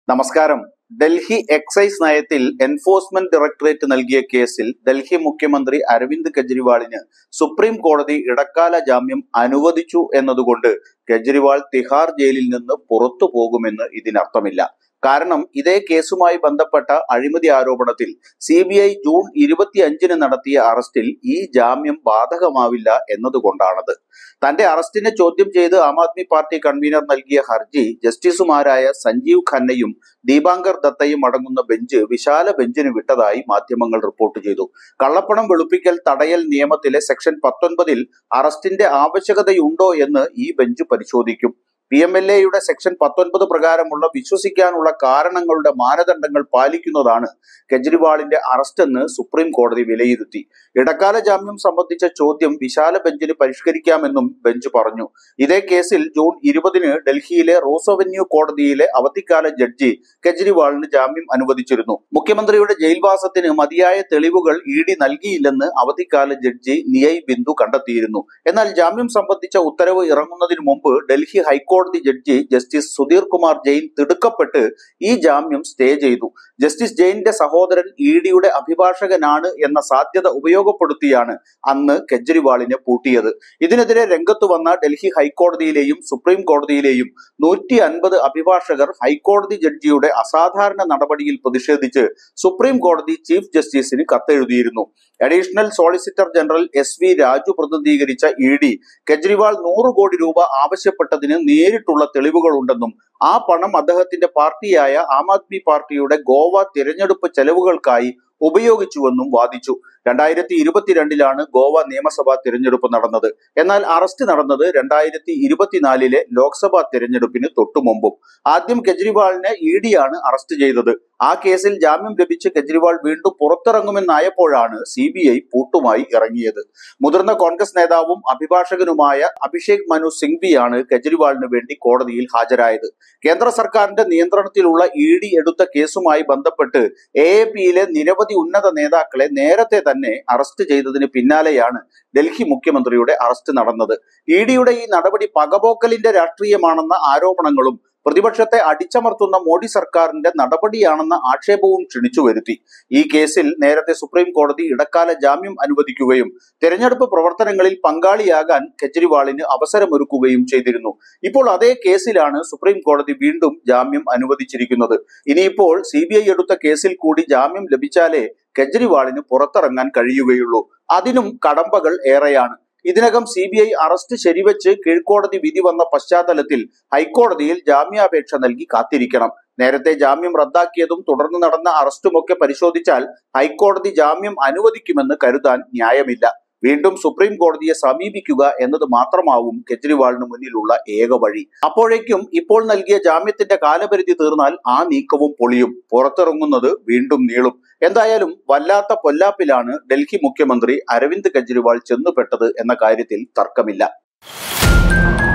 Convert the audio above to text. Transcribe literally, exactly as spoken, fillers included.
നമസ്കാരം. ഡൽഹി എക്സൈസ് നയത്തിൽ enforcement directorate നൽകിയ കേസിൽ ഡൽഹി മുഖ്യമന്ത്രി അരവിന്ദ് കെജ്രിവാളിന് സുപ്രീം കോടതി ഇടക്കാല ജാമ്യം അനുവദിച്ചു എന്നതുകൊണ്ട് കെജ്രിവാൾ തിഹാർ ജയിലിൽ നിന്ന് പുറത്തു പോകുമെന്ന് ഇതിനർത്ഥമില്ല. കാരണം ഇതേ കേസുമായി ബന്ധപ്പെട്ട അഴിമതി ആരോപണത്തിൽ സി ബി ഐ ജൂൺ ഇരുപത്തി അഞ്ചിന് നടത്തിയ അറസ്റ്റിൽ ഈ ജാമ്യം ബാധകമാവില്ല എന്നതുകൊണ്ടാണത്. തന്റെ അറസ്റ്റിനെ ചോദ്യം ചെയ്ത് ആം ആദ്മി പാർട്ടി കൺവീനർ നൽകിയ ഹർജി ജസ്റ്റിസുമാരായ സഞ്ജീവ് ഖന്നയും ദീപാങ്കർ ദത്തയും അടങ്ങുന്ന ബെഞ്ച് വിശാല ബെഞ്ചിന് വിട്ടതായി മാധ്യമങ്ങൾ റിപ്പോർട്ട് ചെയ്തു. കള്ളപ്പണം വെളുപ്പിക്കൽ തടയൽ നിയമത്തിലെ സെക്ഷൻ പത്തൊൻപതിൽ അറസ്റ്റിന്റെ ആവശ്യകതയുണ്ടോ എന്ന് ഈ ബെഞ്ച് പരിശോധിക്കും. പി എം എൽ എയുടെ സെക്ഷൻ പത്തൊൻപത് പ്രകാരമുള്ള വിശ്വസിക്കാനുള്ള കാരണങ്ങളുടെ മാനദണ്ഡങ്ങൾ പാലിക്കുന്നതാണ് കെജ്രിവാളിന്റെ അറസ്റ്റ് എന്ന് സുപ്രീം കോടതി വിലയിരുത്തി. ഇടക്കാല ജാമ്യം സംബന്ധിച്ച ചോദ്യം വിശാല ബെഞ്ചിന് പരിഷ്കരിക്കാമെന്നും ബെഞ്ച് പറഞ്ഞു. ഇതേ കേസിൽ ജൂൺ ഇരുപതിന് ഡൽഹിയിലെ റോസ് അവന്യൂ കോടതിയിലെ അവധിക്കാല ജഡ്ജി കെജ്രിവാളിന് ജാമ്യം അനുവദിച്ചിരുന്നു. മുഖ്യമന്ത്രിയുടെ ജയിൽവാസത്തിന് മതിയായ തെളിവുകൾ ഇ ഡി നൽകിയില്ലെന്ന് അവധിക്കാല ജഡ്ജി നിയയ് ബിന്ദു കണ്ടെത്തിയിരുന്നു. എന്നാൽ ജാമ്യം സംബന്ധിച്ച ഉത്തരവ് ഇറങ്ങുന്നതിന് മുമ്പ് ഡൽഹി ഹൈക്കോടതി കോടതി ജഡ്ജി ജസ്റ്റിസ് സുധീർ കുമാർ ജെയിൻ തിടുക്കപ്പെട്ട് ഈ ജാമ്യം സ്റ്റേ ചെയ്തു. ജസ്റ്റിസ് ജെയിന്റെ സഹോദരൻ ഇ ഡിയുടെ അഭിഭാഷകനാണ് എന്ന സാധ്യത ഉപയോഗപ്പെടുത്തിയാണ് അന്ന് കെജ്രിവാളിനെ പൂട്ടിയത്. ഇതിനെതിരെ രംഗത്തു വന്ന ഡൽഹി ഹൈക്കോടതിയിലെയും സുപ്രീം കോടതിയിലെയും നൂറ്റി അൻപത് അഭിഭാഷകർ ഹൈക്കോടതി ജഡ്ജിയുടെ അസാധാരണ നടപടിയിൽ പ്രതിഷേധിച്ച് സുപ്രീം കോടതി ചീഫ് ജസ്റ്റിസിന് കത്തെഴുതിയിരുന്നു. Additional solicitor general S V Raju പ്രതിനിധീകരിച്ച ഇ ഡി കെജ്രിവാൾ നൂറ് കോടി രൂപ ആവശ്യപ്പെട്ടതിന് നേരിട്ടുള്ള തെളിവുകളുണ്ടെന്നും ആ പണം അദ്ദേഹത്തിന്റെ പാർട്ടിയായ ആം ആദ്മി പാർട്ടിയുടെ ഗോവ തിരഞ്ഞെടുപ്പ് ചെലവുകൾക്കായി ഉപയോഗിച്ചുവെന്നും വാദിച്ചു. രണ്ടായിരത്തി ഇരുപത്തിരണ്ടിലാണ് ഗോവ നിയമസഭാ തിരഞ്ഞെടുപ്പ് നടന്നത്. എന്നാൽ അറസ്റ്റ് നടന്നത് രണ്ടായിരത്തി ഇരുപത്തിനാലിലെ ലോക്സഭാ തിരഞ്ഞെടുപ്പിന് തൊട്ടുമുമ്പും. ആദ്യം കെജ്രിവാളിനെ ഇ ഡിയാണ് അറസ്റ്റ് ചെയ്തത്. ആ കേസിൽ ജാമ്യം ലഭിച്ച് കെജ്രിവാൾ വീണ്ടും പുറത്തിറങ്ങുമെന്നായപ്പോഴാണ് സി ബി ഐ പൂട്ടുമായി ഇറങ്ങിയത്. മുതിർന്ന കോൺഗ്രസ് നേതാവും അഭിഭാഷകനുമായ അഭിഷേക് മനു സിംഗ്വിയാണ് കെജ്രിവാളിന് വേണ്ടി കോടതിയിൽ ഹാജരായത്. കേന്ദ്ര സർക്കാരിന്റെ നിയന്ത്രണത്തിലുള്ള ഇ ഡി എടുത്ത കേസുമായി ബന്ധപ്പെട്ട് എ എ പിയിലെ നിരവധി ഉന്നത നേതാക്കളെ നേരത്തെ തന്നെ അറസ്റ്റ് ചെയ്തതിന് പിന്നാലെയാണ് ഡൽഹി മുഖ്യമന്ത്രിയുടെ അറസ്റ്റ് നടന്നത്. ഇ ഡിയുടെ ഈ നടപടി പകപോക്കലിന്റെ രാഷ്ട്രീയമാണെന്ന ആരോപണങ്ങളും പ്രതിപക്ഷത്തെ അടിച്ചമർത്തുന്ന മോഡി സർക്കാരിന്റെ നടപടിയാണെന്ന ആക്ഷേപവും ക്ഷണിച്ചു വരുത്തി. ഈ കേസിൽ നേരത്തെ സുപ്രീം കോടതി ഇടക്കാല ജാമ്യം അനുവദിക്കുകയും തെരഞ്ഞെടുപ്പ് പ്രവർത്തനങ്ങളിൽ പങ്കാളിയാകാൻ കെജ്രിവാളിന് അവസരമൊരുക്കുകയും ചെയ്തിരുന്നു. ഇപ്പോൾ അതേ കേസിലാണ് സുപ്രീം കോടതി വീണ്ടും ജാമ്യം അനുവദിച്ചിരിക്കുന്നത്. ഇനിയിപ്പോൾ സി ബി ഐ എടുത്ത കേസിൽ കൂടി ജാമ്യം ലഭിച്ചാലേ കെജ്രിവാളിന് പുറത്തിറങ്ങാൻ കഴിയുകയുള്ളൂ. അതിനും കടമ്പകൾ ഏറെയാണ്. ഇതിനകം സി ബി ഐ അറസ്റ്റ് ശരിവെച്ച് കീഴ്ക്കോടതി വിധി വന്ന പശ്ചാത്തലത്തിൽ ഹൈക്കോടതിയിൽ ജാമ്യാപേക്ഷ നൽകി കാത്തിരിക്കണം. നേരത്തെ ജാമ്യം റദ്ദാക്കിയതും തുടർന്ന് നടന്ന അറസ്റ്റുമൊക്കെ പരിശോധിച്ചാൽ ഹൈക്കോടതി ജാമ്യം അനുവദിക്കുമെന്ന് കരുതാൻ ന്യായമില്ല. വീണ്ടും സുപ്രീം കോടതിയെ സമീപിക്കുക എന്നത് മാത്രമാവും കെജ്രിവാളിന് മുന്നിലുള്ള ഏക വഴി. അപ്പോഴേക്കും ഇപ്പോൾ നൽകിയ ജാമ്യത്തിന്റെ കാലപരിധി തീർന്നാൽ ആ നീക്കവും പൊളിയും. പുറത്തിറങ്ങുന്നത് വീണ്ടും നീളും. എന്തായാലും വല്ലാത്ത പൊല്ലാപ്പിലാണ് ഡൽഹി മുഖ്യമന്ത്രി അരവിന്ദ് കെജ്രിവാൾ ചെന്നുപെട്ടത് എന്ന കാര്യത്തിൽ തർക്കമില്ല.